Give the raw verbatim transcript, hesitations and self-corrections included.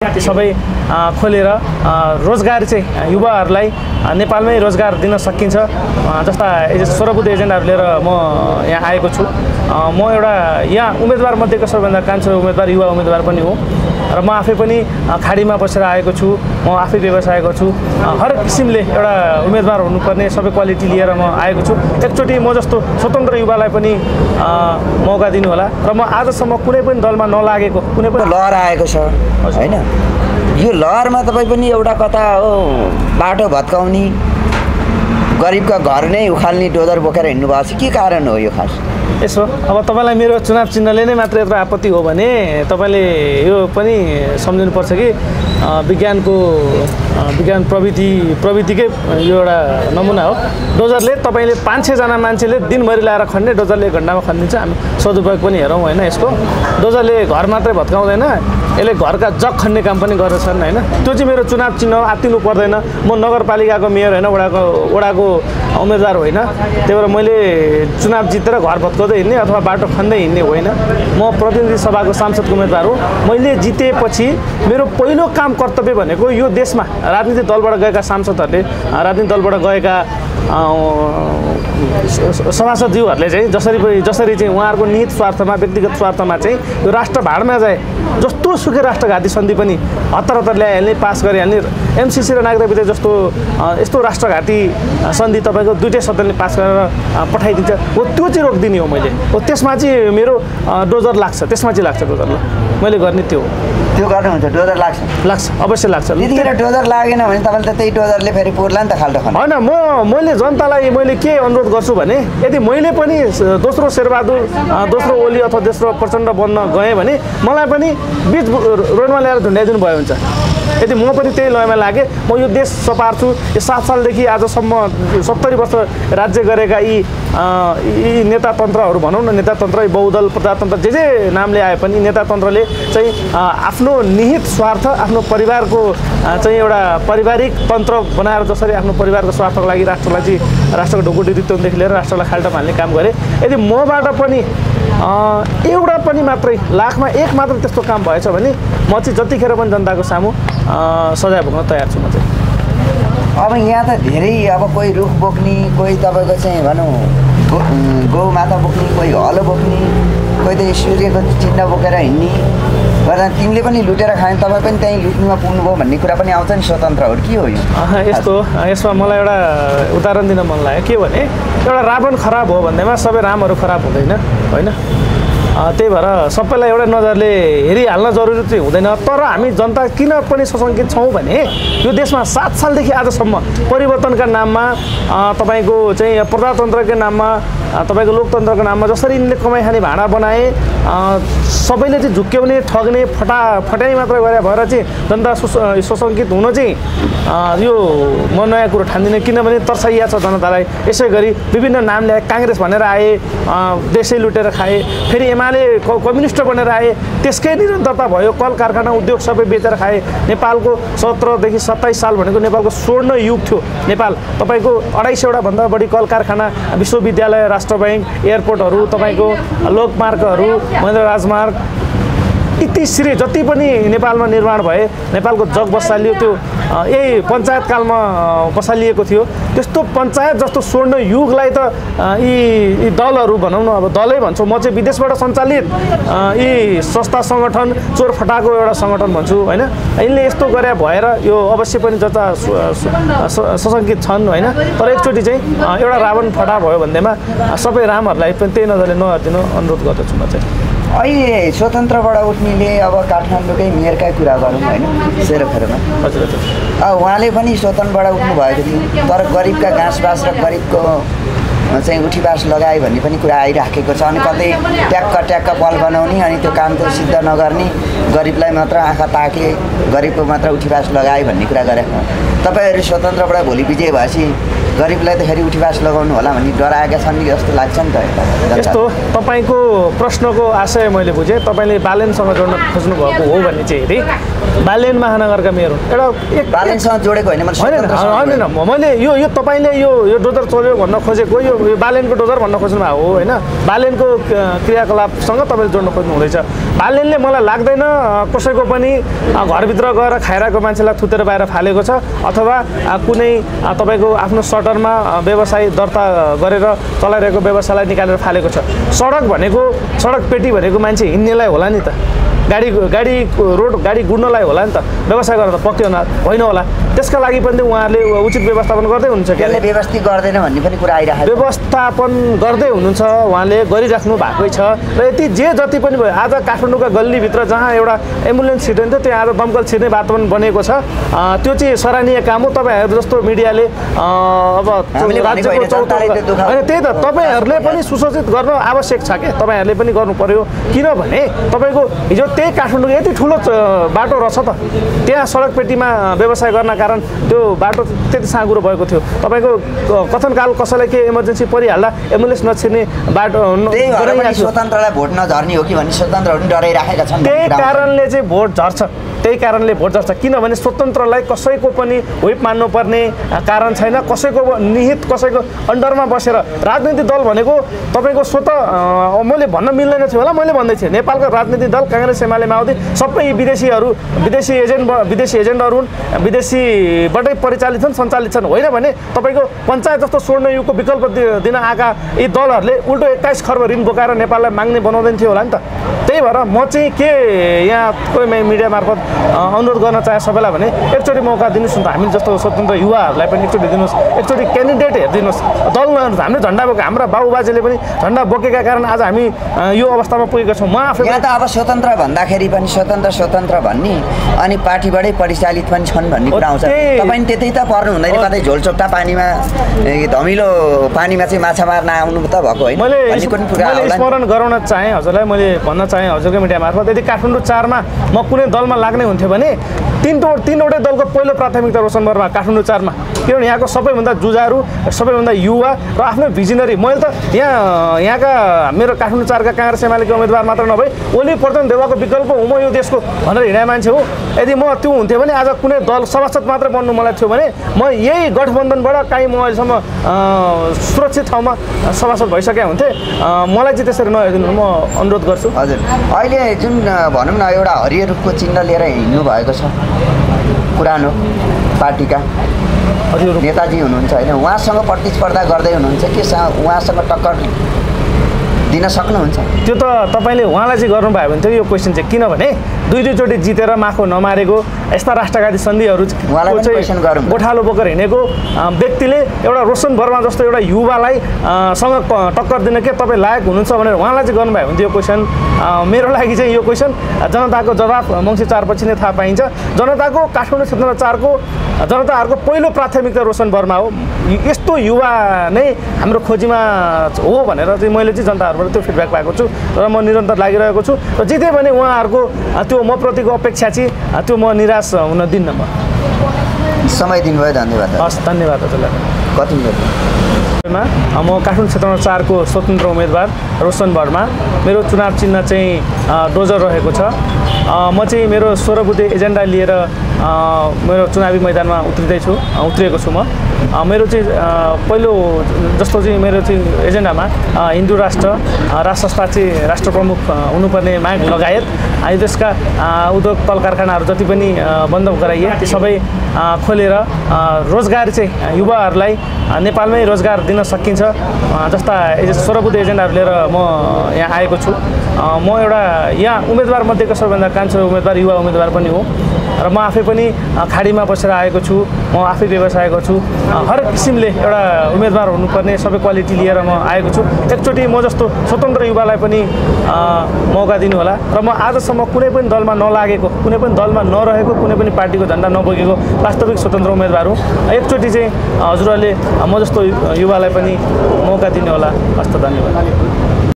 सबै खोलेर रोजगार चाहिँ युवाहरूलाई नेपालमै रोजगार दिन सकिन्छ जस्ता स्वरबुद्ध एजेन्डाहरू लिएर म यहाँ आएको छु। म एउटा यहाँ उम्मेदवार मध्येको सबैभन्दा कान्छो उम्मेदवार युवा उम्मेदवार पनि हो र म आफै पनि खाडीमा बसेर आएको छु। म आफै व्यवसाय गर्छु। हर किसिमले एउटा उम्मेदवार हुनुपर्ने सबै क्वालिटी लिएर म आएको छु। एकचोटि म जस्तो स्वतन्त्र युवालाई पनि मौका दिनु होला र म आजसम्म कुनै पनि दलमा नलागेको कुनै पनि लहर आएको छ हैन। यो लहरमा तपाईँ पनि एउटा कता हो बाटो भत्काउने गरिबका घर नै उखाल्ने डोजर बोकेर हिँड्नु भएको छ, के कारण हो यो खास? यसो अब तपाईँलाई मेरो चुनाव चिन्हले नै मात्र यत्रो आपत्ति हो भने तपाईँले यो पनि सम्झिनुपर्छ कि विज्ञानको विज्ञान प्रविधि प्रविधिकै यो एउटा नमुना हो। डोजरले तपाईँले पाँच छजना मान्छेले दिनभरि ल्याएर खन्ने, डोजरले एक घन्टामा खनिदिन्छ। हामी सदुपयोग पनि हेरौँ होइन। यसको डोजरले घर मात्रै भत्काउँदैन, यसले घरका जग खन्ने काम पनि गर्दछन् होइन। त्यो चाहिँ मेरो चुनाव चिन्ह आत्तिनु पर्दैन। म नगरपालिकाको मेयर होइन, वडाको वडाको उम्मेदवार होइन। त्यही भएर मैले चुनाव जितेर घर भत्काउँदै हिँड्ने अथवा बाटो खन्दै हिँड्ने होइन। म प्रतिनिधि सभाको सांसदको उम्मेदवार हो। मैले जितेपछि मेरो पहिलो काम कर्तव्य भनेको यो देशमा राजनीतिक दलबाट गएका सांसदहरूले, राजनीतिक दलबाट गएका सभासदज्यूहरूले चाहिँ जसरी जसरी चाहिँ उहाँहरूको निहित स्वार्थमा व्यक्तिगत स्वार्थमा चाहिँ यो राष्ट्र भाडमा जाए जस्तो सुकै राष्ट्रघाती सन्धि पनि हतार हतार ल्याइहाल्ने, पास गरिहाल्ने, एमसिसी र नागरिक विधेयक जस्तो यस्तो राष्ट्रघाती सन्धि तपाईँको दुइटै सदनले पास गरेर पठाइदिन्छ हो, त्यो चाहिँ रोकिदिने हो मैले। हो त्यसमा चाहिँ मेरो डोजर लाग्छ, त्यसमा चाहिँ लाग्छ डोजर। ल मैले गर्ने त्यो त्यो गर्नुहुन्छ, डोजर लाग्छ लाग्छ अवश्य लाग्छ। त्यतिखेर डोजर लागेन भने तपाईँले त त्यही डोजरले फेरि पुर्ला नि त खाल्टो खन होइन। म मैले जनतालाई मैले के अनुरोध गर्छु भने यदि मैले पनि दोस्रो शेरबहादुर दोस्रो ओली अथवा दोस्रो प्रचण्ड बन्न गएँ भने मलाई पनि बिच रोडमा ल्याएर झुन्ड्याइदिनु भयो हुन्छ। यदि म पनि त्यही लयमा लागेँ, म यो देश सपार्छु। यो सात सालदेखि आजसम्म सत्तरी वर्ष राज्य गरेका यी यी नेतातन्त्रहरू भनौँ न, नेतातन्त्र बहुदल प्रजातन्त्र जे जे नामले आए पनि नेतातन्त्रले चाहिँ आफ्नो निहित स्वार्थ, आफ्नो परिवारको चाहिँ एउटा पारिवारिक तन्त्र बनाएर जसरी आफ्नो परिवारको स्वार्थको लागि राष्ट्रलाई चाहिँ राष्ट्रको ढोकुटीदेखि लिएर राष्ट्रलाई खाल्टो फाल्ने काम गरे। यदि मबाट पनि एउटा पनि मात्रै लाखमा एक मात्र त्यस्तो काम भएछ भने म चाहिँ जतिखेर पनि जनताको सामु सजाय भोग्न तयार छु म चाहिँ। अब यहाँ त धेरै अब कोही रुख बोक्ने, कोही तपाईँको चाहिँ भनौँ गो गौ माता बोक्ने, कोही हलो बोक्ने, कोही त सूर्यको चिन्ह बोकेर हिँड्ने गर्दा तिमीले पनि लुटेर खाने, तपाईँ पनि त्यहीँ लुट्नुमा पुग्नुभयो भन्ने कुरा पनि आउँछ नि। स्वतन्त्र हो के हो यो? यस्तो यसमा मलाई एउटा उदाहरण दिन मन लाग्यो के भने एउटा रावण खराब हो भन्दैमा सबै रामहरू खराब हुँदैन होइन। त्यही भएर सबैलाई एउटा नजरले हेरिहाल्न जरुरी चाहिँ हुँदैन। तर हामी जनता किन पनि सशङ्कित छौँ भने यो देशमा सात सालदेखि आजसम्म परिवर्तनका नाममा तपाईँको चाहिँ प्रजातन्त्रकै नाममा तपाईँको लोकतन्त्रको नाममा जसरी यिनले कमाइ खाने भाँडा बनाए, सबैले चाहिँ झुक्क्याउने, ठग्ने, फटा फटाइ मात्र गरे भएर चाहिँ जनता सशङ्कित हुन चाहिँ यो म नयाँ कुरो ठान्दिनँ। किनभने तर्साइया छ जनतालाई। यसै गरी विभिन्न नाम ल्याए, काङ्ग्रेस भनेर आए, देशै लुटेर खाए, फेरि एमाले कम्युनिस्ट बनेर आए, त्यसकै निरन्तरता भयो। कल कारखाना उद्योग सबै बेचेर खाए। नेपालको सत्रदेखि सत्ताइस साल भनेको नेपालको स्वर्ण युग थियो। नेपाल तपाईँको अढाई सयवटा भन्दा बढी कल कारखाना, विश्वविद्यालय, राष्ट्र ब्याङ्क, एयरपोर्टहरू, तपाईँको लोकमार्गहरू, महेन्द्र राजमार्ग इतिश्री जति पनि नेपालमा निर्माण भए, नेपालको जग बसालियो त्यो यही पञ्चायत कालमा बसालिएको थियो। त्यस्तो पञ्चायत जस्तो स्वर्ण युगलाई त यी दलहरू भनौँ न, अब दलै भन्छौँ, म चाहिँ विदेशबाट सञ्चालित यी संस्था सङ्गठन चोर फटाको एउटा सङ्गठन भन्छु होइन। यिनले यस्तो गरे भएर यो अवश्य पनि जनता सशङ्कित छन् होइन। तर एकचोटि चाहिँ एउटा रावण फटा भयो भन्दैमा सबै रामहरूलाई पनि त्यही नजरले नहेरिदिनु अनुरोध गर्दछु म चाहिँ। अहिले स्वतन्त्रबाट उठ्नेले अब काठमाडौँकै मेयरकै कुरा गरौँ होइन, सेरोफेरोमा हजुर हजुर उहाँले पनि स्वतन्त्रबाट उठ्नु भएको थियो, तर गरिबका घाँसबास र गरिबको चाहिँ उठीबास लगाए भन्ने पनि कुरा आइराखेको छ। अनि कतै ट्याक्क ट्याक्क बल बनाउने, अनि त्यो काम त सिद्ध नगर्ने, गरिबलाई मात्र आँखा ताके, गरिबको मात्र उठीबास लगाए भन्ने कुरा गरेको। तपाईँहरू स्वतन्त्रबाट भोलि विजय भएपछि गरिबलाई त फेरि उठीवास लगाउनु होला भन्ने डराएका छन् कि जस्तो लाग्छ नि त यता यस्तो तपाईँको प्रश्नको आशय मैले बुझेँ तपाईँले बालेनसँग जोड्न खोज्नु भएको हो भन्ने चाहिँ हेरेँ बालेन महानगरका मेयर हुन् एउटा एक बालेनसँग जोडेको होइन मैले होइन होइन होइन मैले यो यो तपाईँले यो यो डोजर चल्यो भन्न खोजेको यो यो बालेनको डोजर भन्न खोज्नु भएको हो होइन बालेनको क्रियाकलापसँग तपाईँले जोड्न खोज्नु हुँदैछ बालेनले मलाई लाग्दैन कसैको पनि घरभित्र गएर खाइरहेको मान्छेलाई थुतेर बाहिर फालेको छ अथवा कुनै तपाईँको आफ्नो सटरमा व्यवसाय दर्ता गरेर चलाइरहेको व्यवसायलाई निकालेर फालेको छ सडक भनेको सडक पेटी भनेको मान्छे हिँड्नेलाई होला नि त गाडी गाडी रोड गाडी गुड्नलाई होला नि त व्यवसाय गरेर त पक्कै होइन होला त्यसका लागि पनि उहाँहरूले उचित व्यवस्थापन गर्दै हुनुहुन्छ त्यसले व्यवस्थित गर्दैन भन्ने पनि कुरा आइरहेको व्यवस्थापन गर्दै हुनुहुन्छ उहाँले गरिराख्नु भएकै छ र यति जे जति पनि भयो आज काठमाडौँका गल्लीभित्र जहाँ एउटा एम्बुलेन्स छिर्दैन थियो त्यहाँ आज दमकल छिर्ने वातावरण बनेको छ त्यो चाहिँ सराहनीय काम हो तपाईँहरू जस्तो मिडियाले अब राज्यको चौतारी होइन त्यही त तपाईँहरूले पनि सुसूचित गर्न आवश्यक छ क्या तपाईँहरूले पनि गर्नु पर्यो किनभने तपाईँको हिजो त्यही काठमाडौँ यति ठुलो बाटो रहेछ त त्यहाँ सडक पेटीमा व्यवसाय गर्न कारण त्यो बाटो त्यति साँगुरो भएको थियो तपाईँको कथनकाल कसैलाई के इमर्जेन्सी परिहाल्दा एम्बुलेन्स नछिर्ने बाटो स्वतन्त्रलाई भोट नझर्ने हो कि भन्ने स्वतन्त्रहरू डराइराखेका छन् त्यही कारणले चाहिँ भोट झर्छ त्यही कारणले भोट झर्छ किनभने स्वतन्त्रलाई कसैको पनि व्हिप मान्नुपर्ने कारण छैन कसैको निहित कसैको अन्डरमा बसेर राजनीतिक दल भनेको तपाईँको स्वतः मैले भन्न मिल्दैन थियो होला मैले भन्दै थिएँ नेपालको राजनीतिक दल काङ्ग्रेस एमाले माओवादी सबै विदेशीहरू विदेशी एजेन्ट विदेशी एजेन्टहरू हुन् विदेशीबाटै परिचालित छन् सञ्चालित छन् होइन भने तपाईँको पञ्चायत जस्तो स्वर्ण युगको विकल्प दिन आएका यी दलहरूले उल्टो एक्काइस खर्ब ऋण बोकाएर नेपाललाई माग्ने बनाउँदैन थियो होला नि त त्यही भएर म चाहिँ के यहाँ कोही मिडिया मार्फत अनुरोध गर्न चाहे सबैलाई भने एकचोटि मौका दिनुहोस् न त हामी जस्तो स्वतन्त्र युवाहरूलाई पनि एकचोटि दिनुहोस् एकचोटि क्यान्डिडेट हेरिदिनुहोस् दल हामीले झन्डा बोकेको हाम्रा बाबुबाजेले पनि झन्डा बोकेका कारण आज हामी यो अवस्थामा पुगेका छौँ म आफै यहाँ त अब स्वतन्त्र भन्दाखेरि पनि स्वतन्त्र स्वतन्त्र भन्ने अनि पार्टीबाटै परिचालित पनि छन् भन्ने कुरा आउँछ तपाईँ त्यतै त पर्नु हुँदैन कतै झोलचोप्टा पानीमा धमिलो पानीमा चाहिँ माछा मार्न आउनु त भएको होइन मैले स्मरण गराउन चाहेँ हजुरलाई मैले भन्न चाहेँ हजुरको मिडिया मार्फत यदि काठमाडौँ चारमा म कुनै दलमा लाग्ने हुन्थ्यो भने तिनवटा तिनवटै दलको पहिलो प्राथमिकता रोशन वर्मा काठमाडौँ चारमा किनभने यहाँको सबैभन्दा जुझारु सबैभन्दा युवा र आफ्नो भिजनरी मैले त यहाँ यहाँका मेरो काठमाडौँ चारका काङ्ग्रेस एमालेको उम्मेदवार मात्र नभई ओली प्रधान देवाको विकल्प हो म यो देशको भनेर हिँडे मान्छे हो यदि म त्यो हुन्थ्यो भने आज कुनै दल सभासद मात्र बन्नु मलाई थियो भने म यही गठबन्धनबाट काहीँ म अहिलेसम्म सुरक्षित ठाउँमा सभासद भइसकेका हुन्थेँ मलाई चाहिँ त्यसरी नहेरिदिनु म अनुरोध गर्छु हजुर अहिले जुन भनौँ न एउटा हरियो रुखको चिन्ह लिएर हिँड्नु भएको छ पुरानो पार्टीका नेताजी हुनुहुन्छ होइन उहाँसँग प्रतिस्पर्धा गर्दै हुनुहुन्छ के उहाँसँग टक्कर दिन सक्नुहुन्छ त्यो त तपाईँले उहाँलाई चाहिँ गर्नुभयो भने चाहिँ यो क्वेसन चाहिँ किनभने दुई दुईचोटि जितेर माखो नमारेको यस्ता राष्ट्रघाती सन्धिहरू चाहिँ गोठालो बोकेर हिँडेको व्यक्तिले एउटा रोशन वर्मा जस्तो एउटा युवालाई सँग टक्कर दिन के तपाईँ लायक हुनुहुन्छ भनेर उहाँलाई चाहिँ गर्नुभयो भने यो क्वेसन मेरो लागि चाहिँ यो क्वेसन जनताको जवाफ मङ्सिर चारपछि नै थाहा पाइन्छ जनताको काठमाडौँ क्षेत्र चारको जनताहरूको पहिलो प्राथमिकता रोशन वर्मा हो यस्तो युवा नै हाम्रो खोजीमा हो भनेर चाहिँ मैले चाहिँ जनताहरूबाट त्यो फिडब्याक पाएको छु र म निरन्तर लागिरहेको छु र जिते भने उहाँहरूको त्यो म प्रतिको अपेक्षा चाहिँ त्यो म निराश हुन दिन्न म समय दिनुभयो धन्यवाद हस् धन्यवाद हजुरलाई कति मा म काठमाडौँ क्षेत्र चारको स्वतन्त्र उम्मेदवार रोशन वर्मा मेरो चुनाव चिन्ह चाहिँ डोजर रहेको छ म चाहिँ मेरो सोह्र बुधे एजेन्डा लिएर मेरो चुनावी मैदानमा उत्रिँदैछु उत्रिएको छु म मेरो चाहिँ पहिलो जस्तो चाहिँ मेरो चाहिँ एजेन्डामा हिन्दू राष्ट्र राष्ट्रसत्ता चाहिँ राष्ट्र प्रमुख हुनुपर्ने माग लगायत यो देशका उद्योग कल कारखानाहरू जति पनि बन्द गराइए ती सबै खोलेर रोजगार चाहिँ युवाहरूलाई नेपालमै रोजगार दिन सकिन्छ जस्ता सोह्र बुधे एजेन्डाहरू लिएर म यहाँ आएको छु म एउटा यहाँ उम्मेदवार मध्येको सबैभन्दा कान्छो उम्मेदवार युवा उम्मेदवार पनि हो र म आफै पनि खाडीमा बसेर आएको छु म आफै व्यवसाय गर्छु हरेक किसिमले एउटा उम्मेदवार हुनुपर्ने सबै क्वालिटी लिएर म आएको छु एकचोटि म जस्तो स्वतन्त्र युवालाई पनि मौका दिनु होला र म आजसम्म कुनै पनि दलमा नलागेको कुनै पनि दलमा नरहेको कुनै पनि पार्टीको झन्डा नबोकेको वास्तविक स्वतन्त्र उम्मेदवार हो एकचोटि चाहिँ हजुरहरूले म जस्तो युवालाई पनि मौका दिनु होला हस्त धन्यवाद